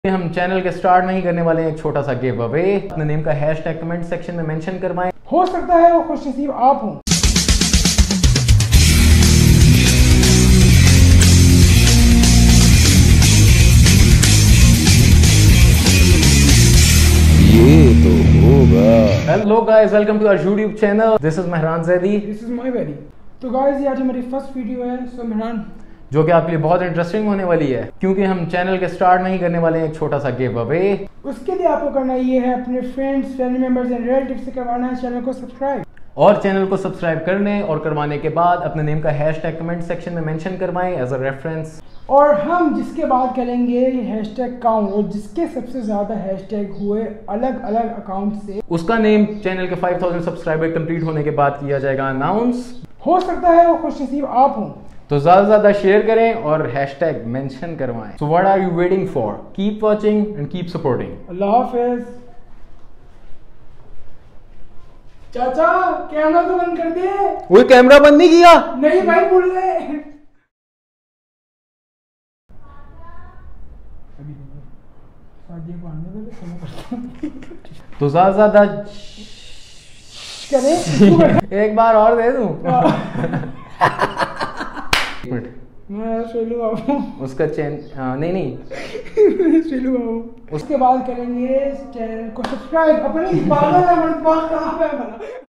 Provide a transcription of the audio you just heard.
हम चैनल के स्टार्ट नहीं करने वाले हैं एक छोटा सा गिव अवे। अपने नेम का हैशटैग कमेंट सेक्शन में मेंशन करवाएं। हो सकता है वो खुशनसीब आप हों। ये तो होगा। Hello guys, welcome to our YouTube channel. This is Mehran Zaidi. This is my very. तो गाइस ये आज हमारी फर्स्ट वीडियो है। सो मेहरान, जो कि आपके लिए बहुत इंटरेस्टिंग होने वाली है, क्योंकि हम चैनल के स्टार्ट नहीं करने वाले हैं एक छोटा सा गिव अवे। उसके लिए आपको करना ये है, अपने friends, family members and relatives से करवाना है चैनल को सब्सक्राइब। और चैनल को सब्सक्राइब करने और करवाने के बाद अपने नेम का हैशटैग कमेंट सेक्शन में मेंशन करवाएं एज अ रेफरेंस। और हम जिसके बाद करेंगे हैशटैग काउंट, और जिसके सबसे ज्यादा हैशटैग हुए अलग अलग अकाउंट से, उसका नेम चैनल के 5000 सब्सक्राइबर कंप्लीट होने के बाद किया जाएगा अनाउंस। हो सकता है वो खुशनसीब आप हों। तो ज्यादा से ज्यादा शेयर करें और हैशटैग मेंशन करवाएं। So what are you waiting for? Keep watching and keep supporting. अल्लाह हाफिज। चाचा कैमरा तो बंद कर दे। वो कैमरा बंद नहीं किया। नहीं भाई, भूल गए। तो ज्यादा से ज्यादा करें। एक बार और दे दूं। एक मिनट, मैं सोलू बाबू। उसका चैन नहीं सोलू बाबू। उसके बाद करेंगे चैनल को सब्सक्राइब। अपनी पागल है, मन पागल है।